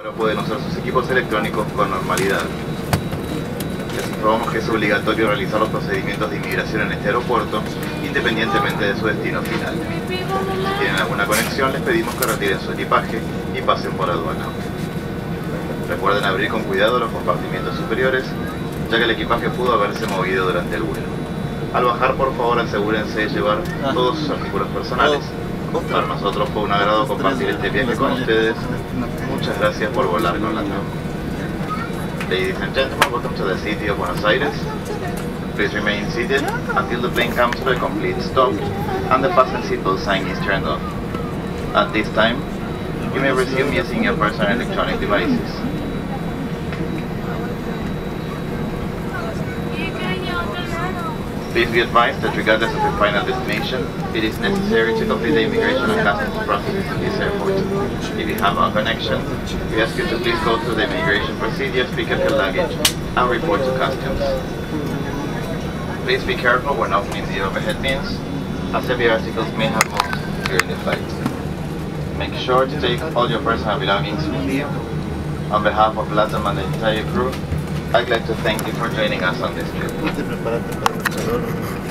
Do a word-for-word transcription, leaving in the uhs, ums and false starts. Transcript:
Ahora pueden usar sus equipos electrónicos con normalidad. Les informamos que es obligatorio realizar los procedimientos de inmigración en este aeropuerto, independientemente de su destino final. Si tienen alguna conexión, les pedimos que retiren su equipaje y pasen por aduana. Recuerden abrir con cuidado los compartimientos superiores, ya que el equipaje pudo haberse movido durante el vuelo. Al bajar, por favor, asegúrense de llevar todos sus artículos personales. Para nosotros fue un agrado compartir este viaje con ustedes. Muchas gracias por volar con LATAM. Ladies and gentlemen, welcome to the city of Buenos Aires. Please remain seated until the plane comes to a complete stop and the fasten seatbelt sign is turned off. At this time, you may resume using your personal electronic devices. Please be advised that regardless of your final destination, it is necessary to complete the immigration and customs process at this airport. If you have a connection, we ask you to please go through the immigration procedures, pick up your luggage, and report to customs. Please be careful when opening the overhead bins, as heavy articles may have moved during the flight. Make sure to take all your personal belongings with you. On behalf of LATAM and the entire crew, I'd like to thank you for joining us on this trip.